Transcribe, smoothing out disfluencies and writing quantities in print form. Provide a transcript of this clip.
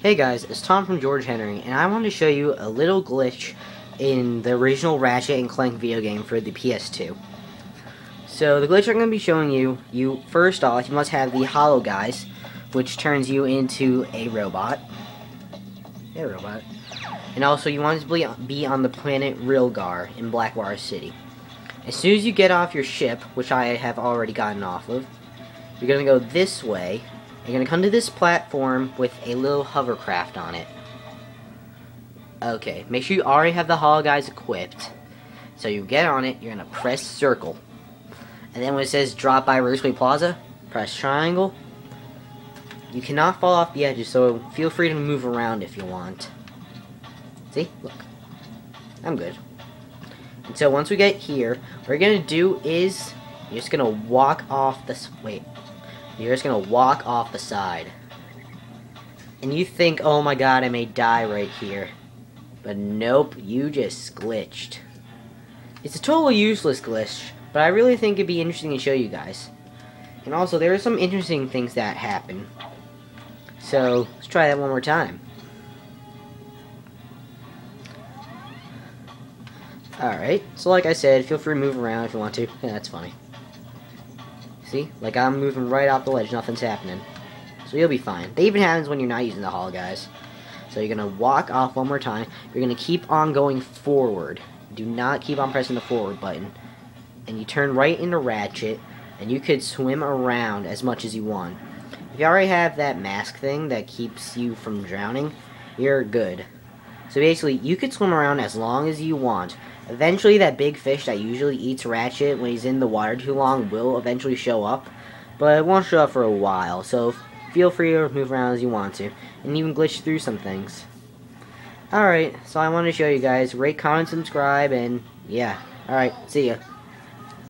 Hey guys, it's Tom from George Henry, and I want to show you a little glitch in the original Ratchet and Clank video game for the PS2. So the glitch I'm going to be showing you first off, you must have the Hollow Guys, which turns you into a robot. And also you want to be on the planet Rilgar in Blackwater City. As soon as you get off your ship, which I have already gotten off of, you're going to go this way. You're going to come to this platform with a little hovercraft on it. Okay, make sure you already have the Hollow Guys equipped. So you get on it, you're going to press circle. And then when it says drop by Raceway Plaza, press triangle. You cannot fall off the edges, so feel free to move around if you want. See? Look. I'm good. And so once we get here, what we're going to do is, you're just going to walk off this... You're just gonna walk off the side. And you think, oh my god, I may die right here. But nope, you just glitched. It's a totally useless glitch, but I really think it'd be interesting to show you guys. And also, there are some interesting things that happen. So, let's try that one more time. Alright, so like I said, feel free to move around if you want to. Yeah, that's funny. See? Like, I'm moving right off the ledge, nothing's happening. So you'll be fine. That even happens when you're not using the Hollow Guys. So you're going to walk off one more time. You're going to keep on going forward. Do not keep on pressing the forward button. And you turn right into Ratchet, and you could swim around as much as you want. If you already have that mask thing that keeps you from drowning, you're good. So basically, you could swim around as long as you want. Eventually, that big fish that usually eats Ratchet when he's in the water too long will eventually show up. But it won't show up for a while, so feel free to move around as you want to. And even glitch through some things. Alright, so I wanted to show you guys. Rate, comment, subscribe, and yeah. Alright, see ya.